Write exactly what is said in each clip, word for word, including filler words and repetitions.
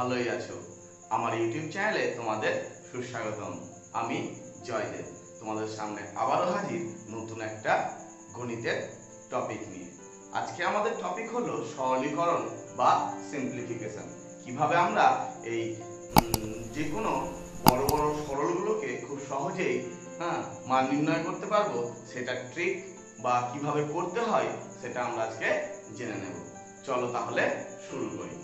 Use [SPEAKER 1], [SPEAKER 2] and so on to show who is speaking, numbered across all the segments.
[SPEAKER 1] ভালোই আছো। আমার ইউটিউব চ্যানেলে তোমাদের সুস্বাগতম। আমি জয়দেব, তোমাদের সামনে আবারও হাজির নতুন একটা গণিতের টপিক নিয়ে। আজকে আমাদের টপিক হলো সরলীকরণ বা সিম্পলিফিকেশন। কিভাবে আমরা এই যে কোনো বড় বড় সরলগুলোকে খুব সহজেই হ্যাঁ মান নির্ণয় করতে পারবো, সেটা ট্রিক বা কিভাবে করতে হয় সেটা আমরা আজকে জেনে নেব। চলো তাহলে শুরু করি।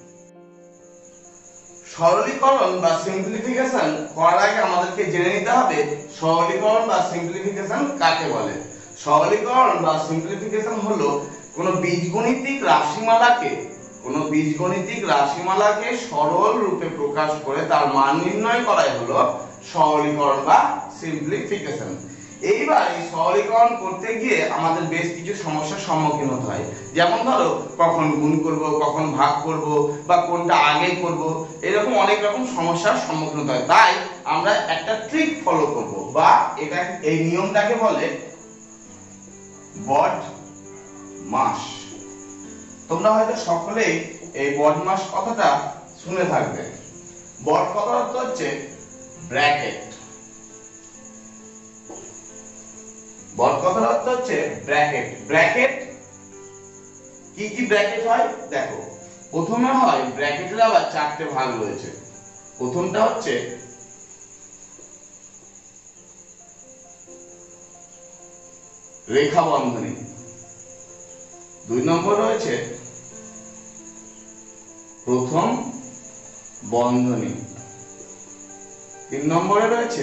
[SPEAKER 1] সরলীকরণ বা সিম্পলিফিকেশন করার আগে আমাদেরকে জেনে নিতে হবে সরলীকরণ বা সিম্পলিফিকেশন কাকে বলে। সরলীকরণ বা সিম্পলিফিকেশন হলো কোনো বীজগণিতিক রাশিমালাকে কোনো বীজগণিতিক রাশিমালাকে সরল রূপে প্রকাশ করে তার মান নির্ণয় করাই হলো সরলীকরণ বা সিম্পলিফিকেশন। এইবার এই সরলীকরণ করতে গিয়ে আমাদের বেশ কিছু সমস্যার সম্মুখীন হতে হয়। যেমন ধরো কখন গুণ করব, কখন ভাগ করব, বা কোনটা আগে করব, এরকম অনেক রকম সমস্যার সম্মুখীন হতে হয়। তাই আমরা একটা ট্রিক ফলো করব, বা এটা এই নিয়মটাকে বলে বডমাস। তোমরা হয়তো সকলেই এই বডমাস কথাটা শুনে থাকবে। বড কথার অর্থ হচ্ছে ব্র্যাকেট। বড কথার অর্থ হচ্ছে ব্র্যাকেট। ব্র্যাকেট কি কি ব্র্যাকেট হয় দেখো। প্রথমে হয় ব্র্যাকেটের আবার চারটে ভাগ রয়েছে। প্রথমটা হচ্ছে রেখা বন্ধনী, দুই নম্বর রয়েছে প্রথম বন্ধনী, তিন নম্বরে রয়েছে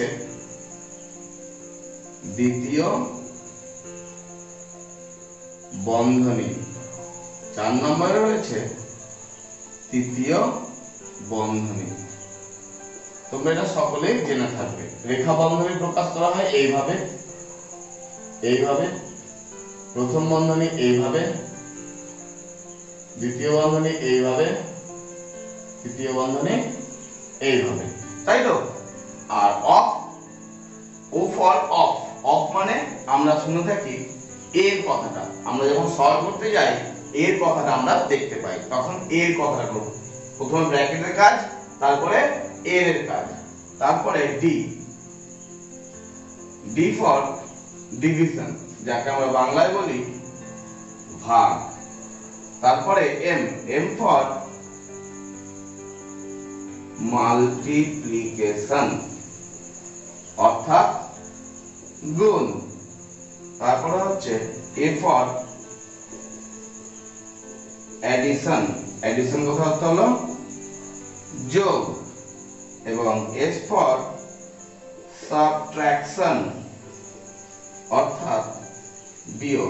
[SPEAKER 1] দ্বিতীয় বন্ধনী, চার নম্বরে রয়েছে তৃতীয় বন্ধনী। তোমরা এটা সকলেই জেনে থাকবে। রেখা বন্ধনী প্রকাশ করা হয় এইভাবে, এইভাবে, প্রথম বন্ধনী এইভাবে, দ্বিতীয় বন্ধনী এইভাবে, তৃতীয় বন্ধনী এইভাবে, তাই তো? আর of, O for of. Of মানে আমরা শুনে থাকি এর কথাটা, আমরা যখন সলভ করতে যাই এর কথাটা আমরা দেখতে পাই, তখন এর কথাটা করব। প্রথমে ব্র্যাকেটের কাজ, তারপরে এর এর কাজ, তারপরে ডি, ডি ফর ডিভিশন, যাকে আমরা বাংলায় বলি ভাগ, তারপরে এম, এম ফর মাল্টিপ্লিকেশন অর্থাৎ গুণ, তারপরে হচ্ছে এ ফর এডিশন। এডিশন কথার অর্থ হলো যোগ, এবং এস ফর সাবট্রাকশন অর্থাৎ বিয়োগ।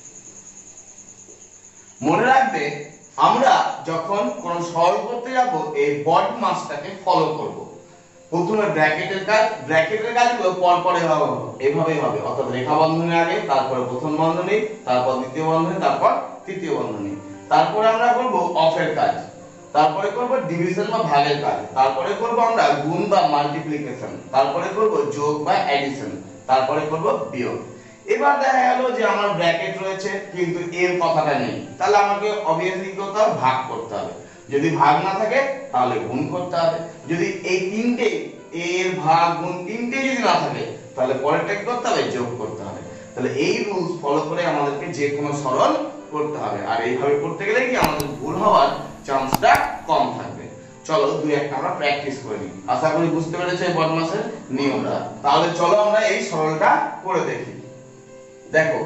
[SPEAKER 1] মনে রাখবে আমরা যখন কোন সরল করতে যাব এই বডমাসটাকে ফলো করব। প্রথমে ব্র্যাকেটের কাজ, ব্র্যাকেটের কাজগুলো পর পরে হবে, এভাবেই হবে, অর্থাৎ রেখা বন্ধনী আগে, তারপরে প্রথম বন্ধনী, তারপর দ্বিতীয় বন্ধনী, তারপর তৃতীয় বন্ধনী। তারপরে আমরা করব অফের কাজ, তারপরে করব ডিভিশন বা ভাগের কাজ, তারপরে করব আমরা গুণ বা মাল্টিপ্লিকেশন, তারপরে করব যোগ বা এডিশন, তারপরে করব বিয়োগ। এবার দেখা গেল যে আমার ব্র্যাকেট রয়েছে কিন্তু এর কথাটা নেই, তাহলে আমাকে অবভিয়াসলি করতে হবে ভাগ করতে হবে। যদি ভাগ না থাকে তাহলে গুণ করতে হবে। যদি এই তিনটে এর ভাগ গুণ তিনটে যদি না থাকে তাহলে পরেরটা কি করতে হবে? যোগ করতে হবে। তাহলে এই রুলস ফলো করে আমাদেরকে যে কোনো সরল করতে হবে, আর এইভাবে করতে গেলে কি আমাদের ভুল হওয়ার চান্সটা কম থাকবে। চলো দুই একটা আমরা প্র্যাকটিস করে নিই। আশা করি বুঝতে পেরেছো এই বদমাসের নিয়মটা। তাহলে চলো আমরা এই সরলটা করে দেখি। দেখো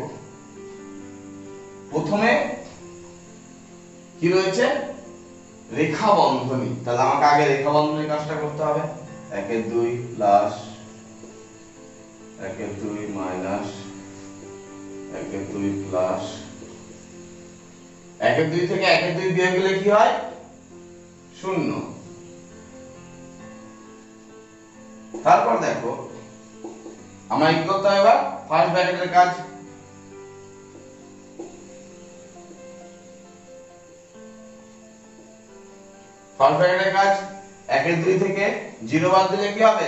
[SPEAKER 1] প্রথমে কি রয়েছে? রেখা বন্ধনী। তাহলে আমাকে আগে রেখা বন্ধনীর কাজটা করতে হবে। একের দুই প্লাস একের দুই মাইনাস একের দুই প্লাস একের দুই থেকে একের দুই বিয়োগ গেলে কি হয়? শূন্য। তারপর দেখো আমরা কি করতে হবে? এবার ফার্স্ট ব্র্যাকেটের কাজ, ফার্স্ট ব্র্যাকেটের কাজ, একের দুই থেকে জিরো বাদ দিলে কি হবে?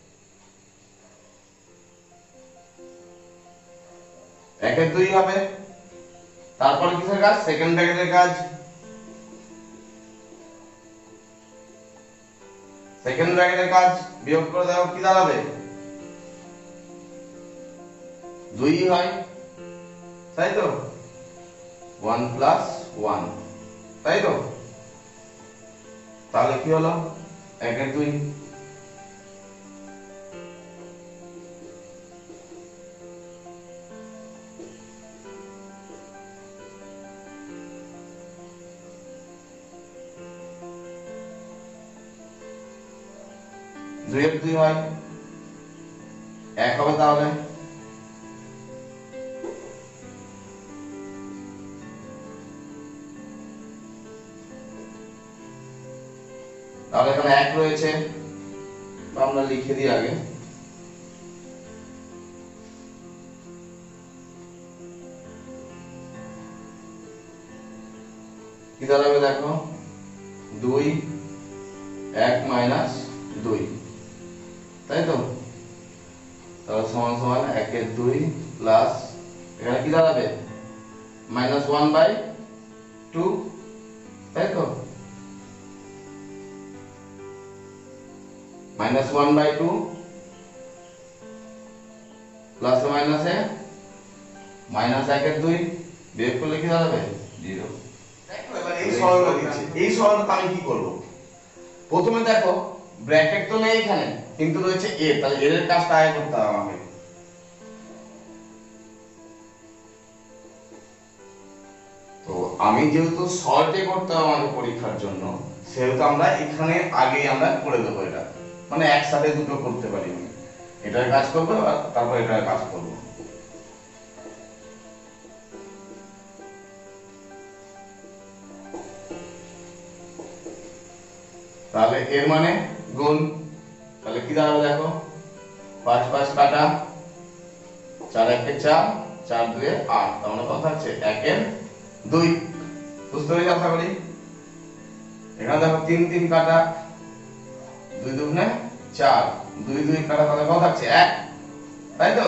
[SPEAKER 1] একের দুই হবে। তারপরে কিসের কাজ? সেকেন্ড ব্র্যাকেটের কাজ, সেকেন্ড ব্র্যাকেটের কাজ বিয়োগ করে দাও, কি দাঁড়াবে? দুই হয়, তাই তো? ওয়ান প্লাস ওয়ান, তাই তো? তাহলে কি হলো? একের দুই। দুই এর দুই হয়, এক হবে তাহলে। তাহলে এখানে এক রয়েছে, আমরা লিখে দিই আগে। কি দাঁড়াবে দেখো? দুই, এক মাইনাস দুই, তাই তো? তাহলে সমান সমান একের দুই প্লাস এখানে কি দাঁড়াবে? মাইনাস ওয়ান বাই টু, তাই তো? Minus one by two plus মাইনাসে মাইনাস একের দুই বিয়োগ করলে কি দাঁড়াবে? জিরো। দেখো এবার এই সরলটা দিচ্ছি, এই সরলটা আমি কি করব? প্রথমে দেখো ব্র্যাকেট তো নেই এখানে, কিন্তু রয়েছে এ, তাহলে এর কাজটা আগে করতে হবে আমাকে। তো আমি যেহেতু সলভে করতে হবে আমাদের পরীক্ষার জন্য, সেহেতু আমরা এখানে আগে আমরা করে দেবো এটা, মানে একসাথে দুটো করতে পারি। আমি এটার কাজ করব আর তারপর এটার কাজ করব। তাহলে এর মানে গুণ, তাহলে কি দাঁড়াবে দেখো? পাঁচ পাঁচ কাটা, চার একে চার, চার দুয়ে আট, তার মানে কথা হচ্ছে একের দুই। বুঝতে পেরেছি আশা করি? এখানে দেখো তিন তিন কাটা, দুই দুগুণে চার, দুই দুই কাটা, তাহলে কথা হচ্ছে এক, তাই তো?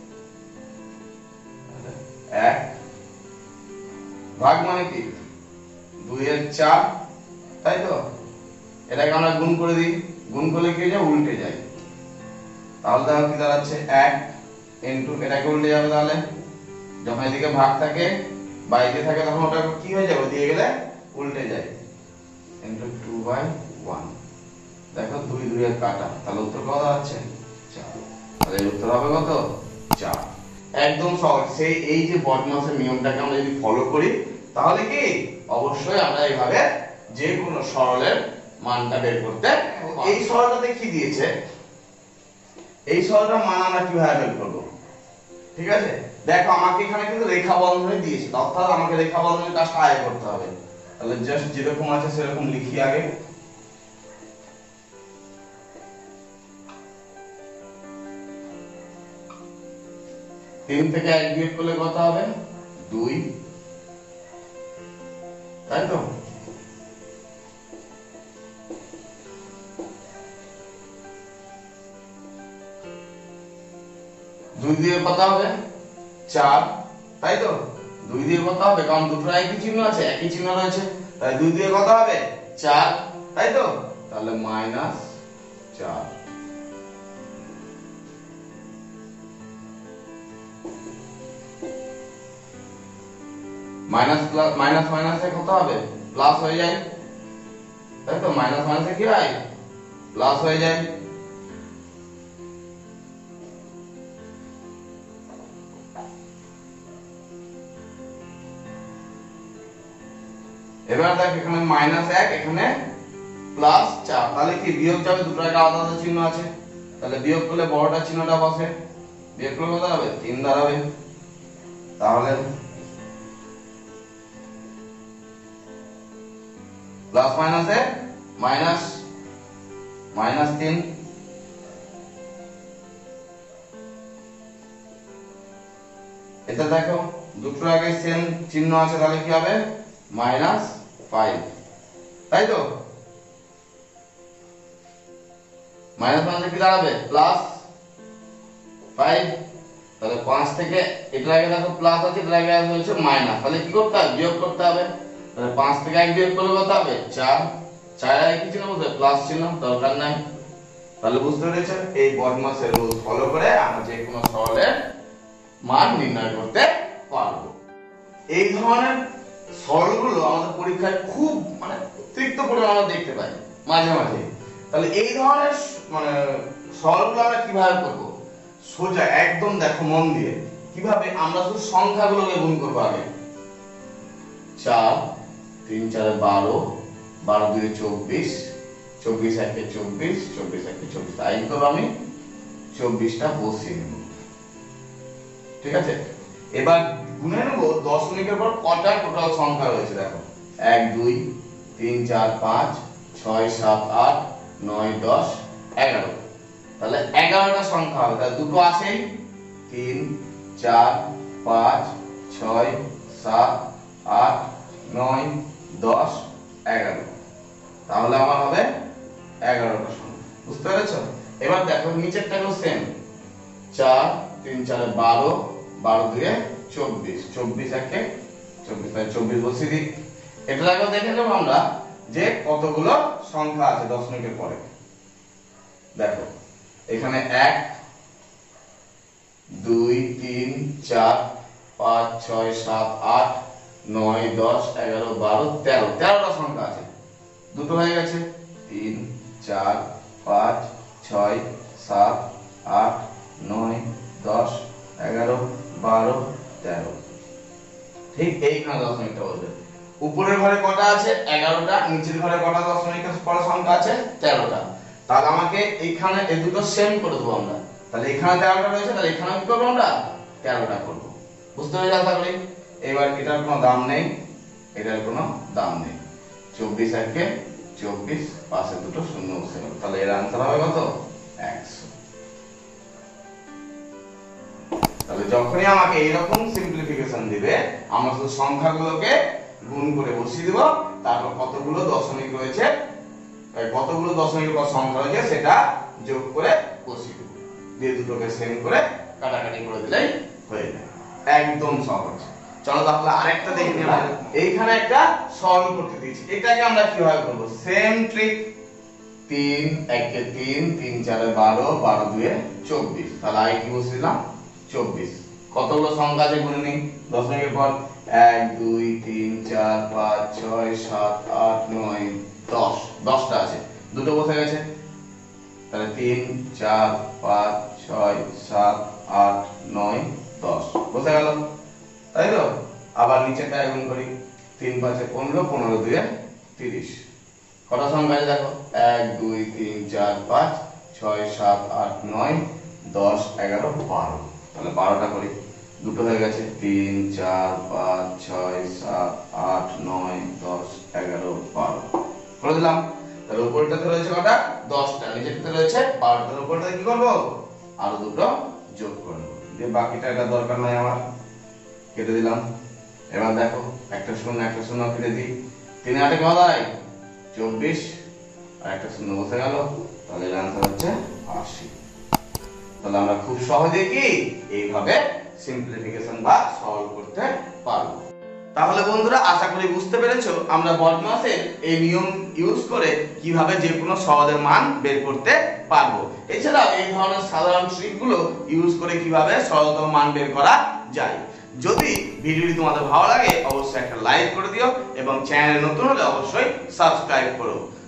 [SPEAKER 1] এক ভাগ মানে কি? দুই এর চার, তাই তো? এটাকে আমরা গুণ করে দিই, গুণ করলে কি হয়ে যায়? উল্টে যায়। তাহলে দেখো কি দাঁড়াচ্ছে? এক ইনটু এটাকে উল্টে যাবে, তাহলে যখন এদিকে ভাগ থাকে বাইরে থাকে তখন ওটা কি হয়ে যাবে? দিয়ে গেলে উল্টে যায়, ইনটু টু বাই ওয়ান। দেখো দুই দুই এর কাটা, তাহলে উত্তর কত দাঁড়াচ্ছে? চার। তাহলে উত্তর হবে কত? চার। একদম সহজ। সেই এই যে বডমাসের নিয়মটাকে আমরা যদি ফলো করি, তাহলে কি অবশ্যই আমরা এইভাবে যে কোনো সরলের মানটা বের করতে। এই সরলটাতে কি দিয়েছে? এই সরলটার মান আমরা কিভাবে বের করব? ঠিক আছে, দেখো আমাকে এখানে কিন্তু রেখা বন্ধনী দিয়েছে, অর্থাৎ আমাকে রেখা বন্ধনীর কাজটা আগে করতে হবে। তাহলে জাস্ট যেরকম আছে সেরকম লিখি আগে। তিন থেকে এক বিয়োগ করলে কত হবে? দুই, তাই তো? দুই দিয়ে কত হবে? চার, তাই তো? দুই দিয়ে কত হবে? কারণ দুটো একই চিহ্ন আছে, একই চিহ্ন রয়েছে, তাই দুই দিয়ে কত হবে? চার, তাই তো? তাহলে মাইনাস চার। মাইনাস প্লাস মাইনাস মাইনাসে কত হবে? প্লাস হয়ে যায়, তাই তো? মাইনাস মাইনাসে কি হয়? প্লাস হয়ে যায়। এবার দেখ এখানে মাইনাস এক, এখানে প্লাস চার, তাহলে কি বিয়োগ যাবে? দুটো একটা আলাদা আলাদা চিহ্ন আছে, তাহলে বিয়োগ করলে বড়টা চিহ্নটা বসে, বিয়োগ করলে কত হবে? তিন দাঁড়াবে। তাহলে প্লাস মাইনাসে মাইনাস, মাইনাস তিন। এটা দেখো দুটো আগে সেম চিহ্ন আছে, তাহলে কি হবে? মাইনাস ফাইভ, তাই তো? মাইনাস মাইনাসে কি দাঁড়াবে? Plus five. তাহলে পাঁচ থেকে এটার আগে দেখো প্লাস আছে, এটার আগে হচ্ছে মাইনাস, তাহলে কি করতে হবে? বিয়োগ করতে হবে। তাহলে পাঁচ থেকে এক বিয়োগ করলে কত হবে? চার। চার কি ছিল বুঝলে, প্লাস ছিল, দরকার নাই। তাহলে বুঝতে পেরেছো এই বডমাসের রুল ফলো করে আমরা যে কোনো সরলের মান নির্ণয় করতে পারবো। এই ধরনের সরলগুলো আমাদের পরীক্ষায় খুব মানে অতিরিক্ত পরিমাণে দেখতে পাই মাঝে মাঝে। তাহলে এই ধরনের মানে সরলগুলো আমরা কিভাবে করব? সোজা একদম দেখো মন দিয়ে কিভাবে আমরা শুধু সংখ্যাগুলোকে গুণ করব। আগে চার, তিন চারে বারো, বারো দুই চব্বিশ, চব্বিশ একে চব্বিশ, চব্বিশ একে চব্বিশ, তাই করবো আমি চব্বিশটা বসিয়ে নেব। ঠিক আছে, এবার গুণে নেব দশমিকের পর কটা টোটাল সংখ্যা রয়েছে। দেখো এক দুই তিন চার পাঁচ ছয় সাত আট নয় দশ এগারো, তাহলে এগারোটা সংখ্যা হবে। তাহলে দুটো আছেই, তিন চার পাঁচ ছয় সাত আট নয় দশ এগারো, তাহলে আমার হবে এগারোটা সংখ্যা। বুঝতে পেরেছ? এবার দেখো নিচেরটাও সেম, চার, তিন চারে বারো, বারো দুয়ে চব্বিশ, চব্বিশ একে চব্বিশ, তাই চব্বিশ বসিয়ে দিই। এটা দেখো দেখে নেব আমরা যে কতগুলো সংখ্যা আছে দশমিকের পরে। দেখো এখানে এক, দুই, তিন, চার, পাঁচ, ছয়, সাত, আট, নয়, দশ, এগারো, বারো, তেরো, তেরোটা সংখ্যা আছে। দুটো হয়ে গেছে, তিন, চার, পাঁচ, ছয়, সাত, আট, নয়, দশ, এগারো, বারো, তেরো। ঠিক এইখানে দশমিকটা বলবে। উপরের ঘরে কটা আছে? এগারোটা। নিচের ঘরে কটা দশমিকের পরে সংখ্যা আছে? তেরোটা। তাহলে আমাকে এইখানে এই দুটো সেম করে দেবো আমরা। তাহলে এখানে তেরোটা রয়েছে, তাহলে এখানে কি করবো আমরা? তেরোটা করবো। বুঝতে পেরেছ আশা করি? এবার এটার কোনো দাম নেই, এটার কোনো দাম নেই। চব্বিশ একে চব্বিশ, পাশে দুটো শূন্য বসে গেল, তাহলে এর আনসার হবে কত? একশো। তাহলে যখনই আমাকে এইরকম সিম্পলিফিকেশন দিবে, আমরা শুধু সংখ্যাগুলোকে গুণ করে বসিয়ে দেব, তারপর কতগুলো দশমিক রয়েছে, কতগুলো দশমিকের পর সংখ্যা রয়েছে সেটা যোগ করে বসিয়ে দেব, দিয়ে দুটোকে সেম করে কাটাকাটি করে দিলেই হয়ে যায়। একদম সহজ। চলো তাহলে আরেকটা দেখে নিই। আমরা এইখানে একটা সরল করতে দিয়েছি, এটাকে আমরা কিভাবে করব? Same trick. তিন একে তিন, তিন চারে বারো, বারো দুয়ে চব্বিশ, তাহলে আই কি বসিলাম? চব্বিশ। কতগুলো সংখ্যা আছে গুনে নিই দশমিকের পর। এক দুই তিন চার পাঁচ ছয় সাত আট নয় দশ, দশটা আছে, দুটো বসে গেছে। তাহলে তিন চার পাঁচ ছয় সাত আট নয় দশ বসে গেল, তাই তো? আবার নিচেটা গুণ করি, তিন পাঁচে পনেরো, পনেরো দুয়ে তিরিশ। কটা সংখ্যা আছে দেখো? এক দুই তিন চার পাঁচ ছয় সাত আট নয় দশ এগারো বারো, তাহলে বারোটা করি। দুটো হয়ে গেছে, তিন চার পাঁচ ছয় সাত আট নয় দশ এগারো বারো করে দিলাম। তাহলে উপরটাতে রয়েছে কটা? দশটা। নিচেরটাতে রয়েছে বারোটার। উপরটাতে কি করবো? আরো দুটো যোগ করবো, দিয়ে বাকিটা এটা দরকার নাই আমার, কেটে দিলাম। এবার দেখো একটা শূন্য একটা শূন্য কেটে দিই, তিন আটে কত হয়? চব্বিশ, আর একটা শূন্য বসে গেল, তাহলে এর আনসার হচ্ছে আশি। তাহলে আমরা খুব সহজে কি এইভাবে সিম্পলিফিকেশন বা সলভ করতে পারবো। তাহলে বন্ধুরা আশা করি বুঝতে পেরেছো আমরা বডমাসের এই নিয়ম ইউজ করে কিভাবে যে কোনো সহজের মান বের করতে পারবো। এছাড়াও এই ধরনের সাধারণ ট্রিকগুলো ইউজ করে কিভাবে সহজতম মান বের করা যায়। যদি ভিডিওটি তোমাদের ভালো লাগে অবশ্যই একটা লাইক করে দিও এবং চ্যানেলে নতুন হলে অবশ্যই সাবস্ক্রাইব করো।